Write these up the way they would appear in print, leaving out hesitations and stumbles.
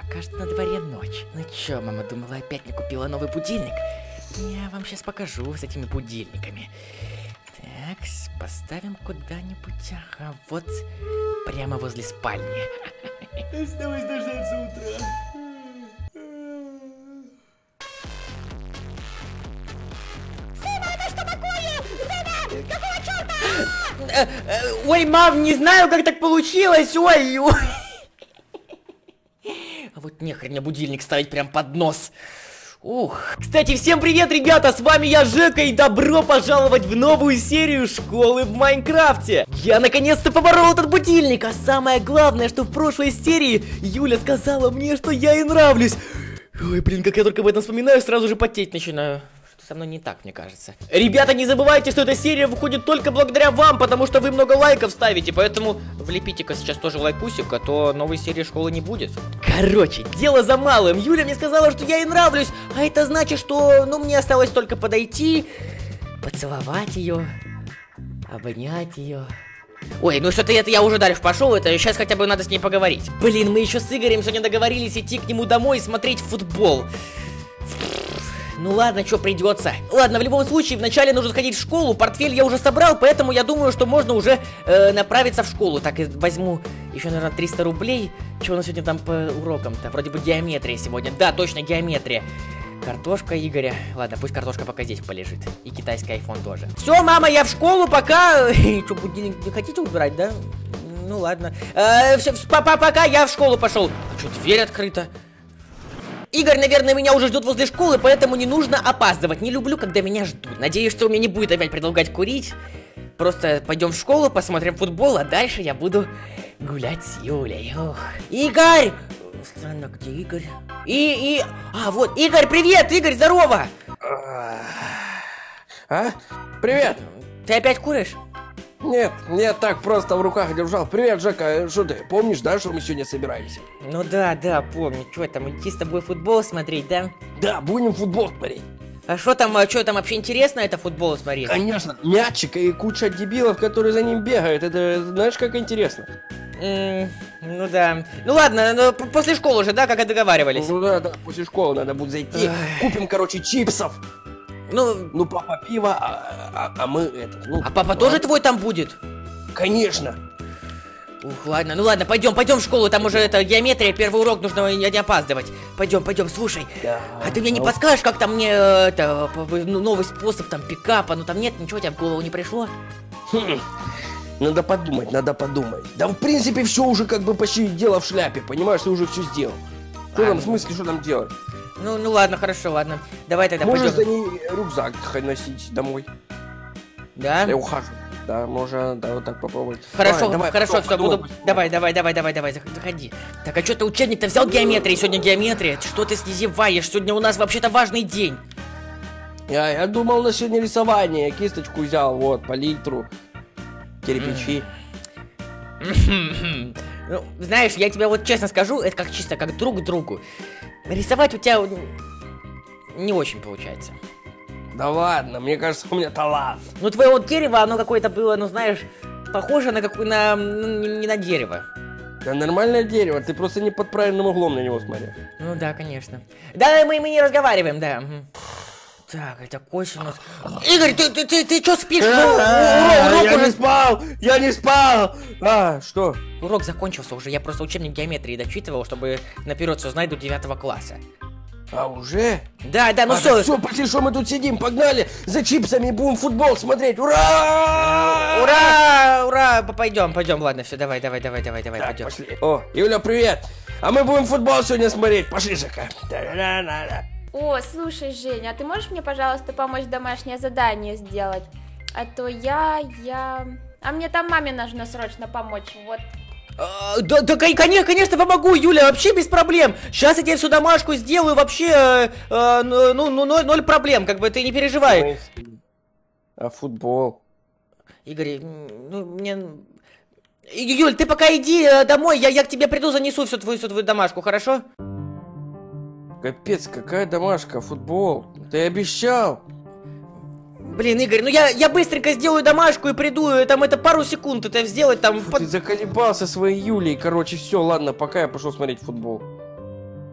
кажется, на дворе ночь. Ну чё, мама думала, опять не купила новый будильник? Я вам сейчас покажу с этими будильниками. Так, поставим куда-нибудь. Ага, вот прямо возле спальни. Осталось дождаться утра. Сына, это что такое? Сына, какого черта? Ой, мам, не знаю, как так получилось. Ой, ой. А вот нехрен мне будильник ставить прям под нос. Ух. Кстати, всем привет, ребята, с вами я, Жека, и добро пожаловать в новую серию школы в Майнкрафте. Я наконец-то поборол этот будильник, а самое главное, что в прошлой серии Юля сказала мне, что я ей нравлюсь. Ой, блин, как я только об этом вспоминаю, сразу же потеть начинаю. Что со мной не так, мне кажется. Ребята, не забывайте, что эта серия выходит только благодаря вам, потому что вы много лайков ставите, поэтому влепите-ка сейчас тоже лайкусик, а то новой серии школы не будет. Короче, дело за малым. Юля мне сказала, что я ей нравлюсь, а это значит, что, ну, мне осталось только подойти, поцеловать ее, обнять ее. Ой, ну что-то это я уже дальше пошел, это сейчас хотя бы надо с ней поговорить. Блин, мы еще с Игорем сегодня договорились идти к нему домой и смотреть футбол. Ну ладно, что придется. Ладно, в любом случае, вначале нужно сходить в школу. Портфель я уже собрал, поэтому я думаю, что можно уже направиться в школу. Так, возьму еще, наверное, 300 рублей. Что у нас сегодня там по урокам-то? Вроде бы геометрия сегодня. Да, точно, геометрия. Картошка Игоря. Ладно, пусть картошка пока здесь полежит. И китайский айфон тоже. Все, мама, я в школу пока. Что, будильник не хотите убирать, да? Ну ладно. Пока я в школу пошел. А что, дверь открыта? Игорь, наверное, меня уже ждут возле школы, поэтому не нужно опаздывать. Не люблю, когда меня ждут. Надеюсь, что у меня не будет опять предлагать курить. Просто пойдем в школу, посмотрим футбол, а дальше я буду гулять с Юлей. Ох. Игорь! Странно, где Игорь? А, вот, Игорь, привет! Игорь, здорово! А? Привет! Ты опять куришь? Нет, я так просто в руках держал. Привет, Жека, что ты, помнишь, да, что мы сегодня собираемся? Ну да, помню. Что там, идти с тобой футбол смотреть, да? Да, будем футбол смотреть. А что там вообще интересно это футбол смотреть? Конечно, мячик и куча дебилов, которые за ним бегают. Это знаешь, как интересно? Ну да. Ну ладно, после школы уже, да, как и договаривались? Ну да, после школы надо будет зайти. Купим, короче, чипсов. Ну, папа пиво, а мы это, ну... А папа тоже твой там будет? Конечно. Ух, ладно, ну ладно, пойдем в школу, там уже это геометрия, первый урок, нужно не опаздывать. Пойдем, слушай. Да, а ты мне не подскажешь, как там мне новый способ там пикапа, ну там нет, ничего тебе в голову не пришло? Надо подумать. Да, в принципе, все уже как бы почти дело в шляпе, понимаешь, ты уже все сделал. Что там, в смысле, что там делать? Ну ладно, хорошо, ладно. Давай тогда можешь пойдем. за ней рюкзак носить домой. Да? Я ухожу. Да, можно, да, вот так попробовать. Хорошо, хорошо, все, буду. Давай, заходи. Так, а что ты учебник-то взял геометрии? Сегодня геометрия. Что ты снизеваешь? Сегодня у нас вообще-то важный день. Я думал на сегодня рисование. Я кисточку взял, вот, палитру, кирпичи. Ну, знаешь, я тебе вот честно скажу, это как чисто как друг другу. Рисовать у тебя не очень получается. Да ладно, мне кажется, у меня талант. Ну, твое вот дерево, оно какое-то было, ну, знаешь, похоже на не на дерево. Да нормальное дерево, ты просто не под правильным углом на него смотришь. Ну да, конечно. Да, мы не разговариваем, да. Так, это косинус. Игорь, ты что спишь? Я не спал! А, что? Урок закончился уже, я просто учебник геометрии дочитывал, чтобы наперед все знать до 9 класса. А уже? Да, ну все. Все, пошли, что мы тут сидим, погнали за чипсами, будем футбол смотреть, ура! Ура! Пойдем, ладно, все, давай, пойдем. Пошли. О, Юля, привет! А мы будем футбол сегодня смотреть, пошли, Жека. О, слушай, Женя, а ты можешь мне, пожалуйста, помочь домашнее задание сделать? А то А мне там маме нужно срочно помочь, вот. Да, конечно, помогу, Юля, вообще без проблем. Сейчас я тебе всю домашку сделаю, вообще, ноль проблем, как бы ты не переживай. А футбол? Игорь, Юль, ты пока иди домой, я к тебе приду, занесу всю твою домашку, хорошо? Капец, какая домашка, футбол? Ты обещал? Блин, Игорь, ну я быстренько сделаю домашку и приду, там это пару секунд это сделать там. Ты заколебался своей Юлей, короче, все, ладно, пока я пошел смотреть футбол.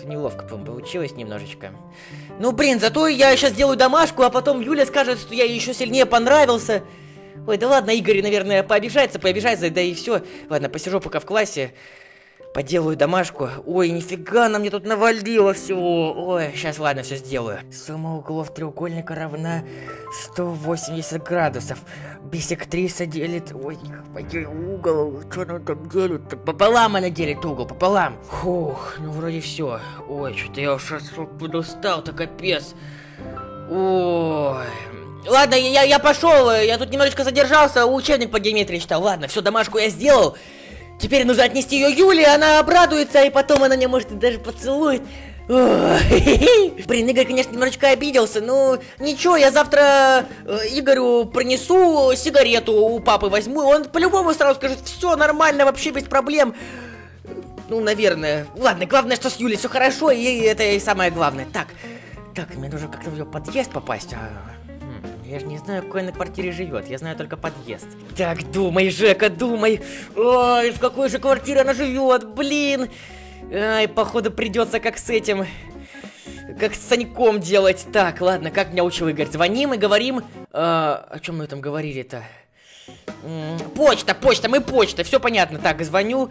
Как-то неловко, по-моему, получилось немножечко. Ну, блин, зато я сейчас сделаю домашку, а потом Юля скажет, что я ей еще сильнее понравился. Ой, да ладно, Игорь, наверное, пообижается, да и все. Ладно, посижу пока в классе. Поделаю домашку. Ой, нифига, она мне тут навалила всего. Ой, сейчас, ладно, все сделаю. Сумма углов треугольника равна 180 градусов. Биссектриса делит... Ой, угол, что она там делит? Пополам она делит угол, пополам. Фух, ну вроде все. Ой, что-то я уж подустал-то, капец. Ой... Ладно, я пошел, я тут немножечко задержался, учебник по геометрии читал. Ладно, все, домашку я сделал. Теперь нужно отнести ее Юле, она обрадуется, и потом она меня, может, даже поцелует. Блин, Игорь, конечно, немножечко обиделся, но ничего, я завтра Игорю принесу сигарету у папы возьму, он по-любому сразу скажет, все нормально, вообще без проблем. Ну, наверное. Ладно, главное, что с Юлей все хорошо, и это и самое главное. Так, мне нужно как-то в ее подъезд попасть, я же не знаю, какой на квартире живет, я знаю только подъезд. Так, думай, Жека, думай. Ой, в какой же квартире она живет, блин. Ай, походу придется как с этим, как с Саньком делать. Так, ладно, как меня учил Игорь, звоним и говорим. О чем мы там говорили-то? Почта, мы почта, все понятно. Так, звоню,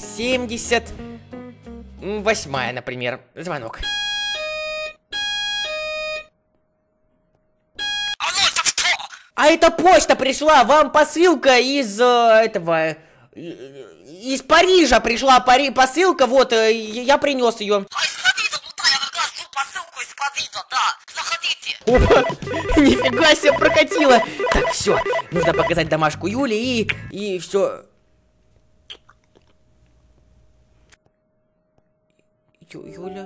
78-я, например, звонок. А это почта пришла, вам посылка из этого... Из Парижа пришла посылка, вот, я принес ее. А из Парижа, ну да, я как раз жду посылку из Парижа, да, заходите. Опа, нифига себе прокатило. Так, все, нужно показать домашку Юли и все. Юля?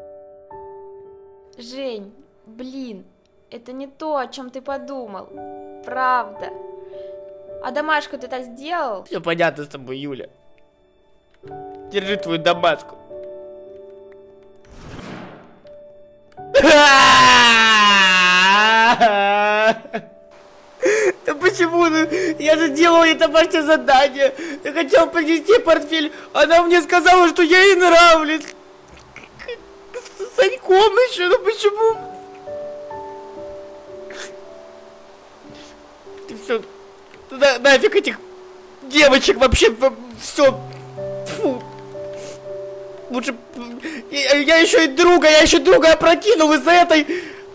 Жень, блин, это не то, о чем ты подумал. Правда. А домашку ты так сделал? Все понятно с тобой, Юля. Держи твою домашку. Да почему? Я же делал ей домашнее задание. Я хотел принести портфель. Она мне сказала, что я ей нравлюсь. С Саньком еще, ну почему? Ты все... нафиг этих девочек вообще, все. Фу. Лучше... Я еще друга опрокинул из-за этой...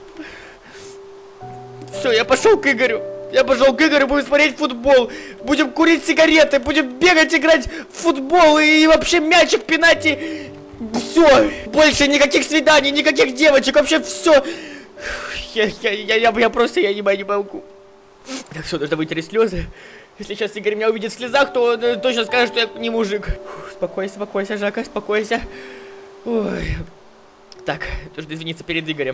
Все, я пошел к Игорю. Будем смотреть футбол. Будем курить сигареты, будем бегать, играть в футбол и вообще мячик пинать и... Все, больше никаких свиданий, никаких девочек, вообще все. Я просто, я не могу. Так, все, должны вытереть слезы. Если сейчас Игорь меня увидит в слезах, то он точно скажет, что я не мужик. Спокойся, Жака, спокойся. Ой. Так, нужно извиниться перед Игорем.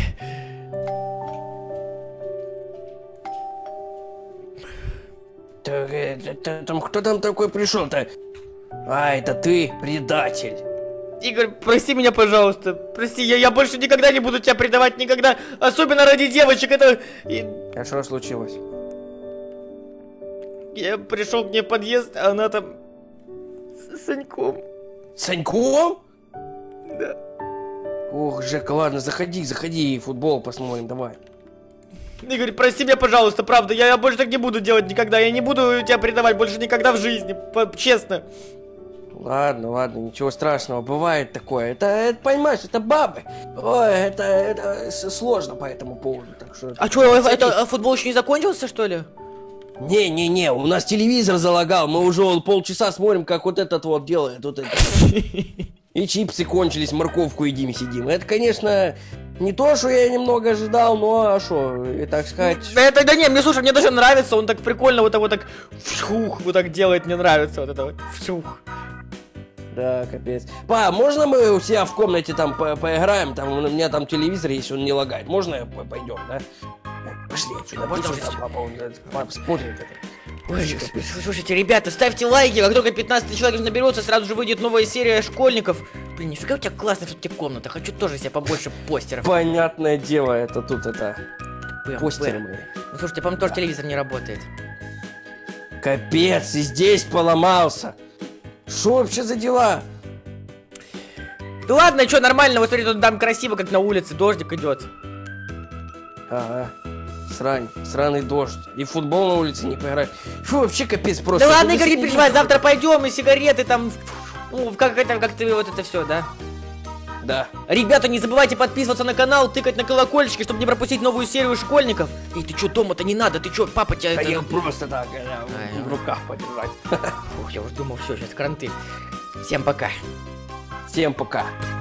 Так, там кто там такой пришел-то? А, это ты, предатель. Игорь, прости меня, пожалуйста. Прости, я больше никогда не буду тебя предавать, никогда. Особенно ради девочек, это... А что случилось? Я пришел к ней в подъезд, а она там... с Саньком. Саньком? Да. Ох, Жека, ладно, заходи, футбол посмотрим, давай. Игорь, прости меня, пожалуйста, правда, я больше так не буду делать никогда. Я не буду тебя предавать больше никогда в жизни, честно. Ладно, ничего страшного, бывает такое. Это понимаешь, это бабы. Ой, это сложно по этому поводу, так что... А что, это футбол еще не закончился, что ли? Не, у нас телевизор залагал, мы уже полчаса смотрим, как вот этот вот делает, вот это. И чипсы кончились, морковку едим, сидим. Это, конечно, не то, что я немного ожидал, но а что, и так сказать... Да не, слушай, мне даже нравится, он так прикольно вот так вшух, вот так делает, мне нравится вот это вот вшух. Да, капец. Па, можно мы у себя в комнате там поиграем? Там у меня там телевизор, если он не лагает. Можно пойдем, да? Пошли отсюда, папа смотрит это. Ой, слушайте, ребята, ставьте лайки, как только 15 человек наберется, сразу же выйдет новая серия школьников. Блин, нифига у тебя классная все-таки комната, хочу тоже себе побольше постеров. Понятное дело, это тут это... постеры мои. Ну слушайте, по-моему, тоже телевизор не работает. Капец, и здесь поломался. Что вообще за дела? Да ладно, что, нормально, вот смотри, тут там красиво, как на улице, дождик идет. Ага. Сраный дождь. И в футбол на улице не поиграть. Фу, вообще капец просто. Да ладно, Игорь, не переживай, завтра пойдем и сигареты там, ну, как ты вот это все, да? Да. Ребята, не забывайте подписываться на канал, тыкать на колокольчики, чтобы не пропустить новую серию школьников. Эй, ты что, дома-то не надо, ты что, папа тебя... Да это... я просто так, в руках подержать. Ух, я уже думал, все, сейчас кранты. Всем пока. Всем пока.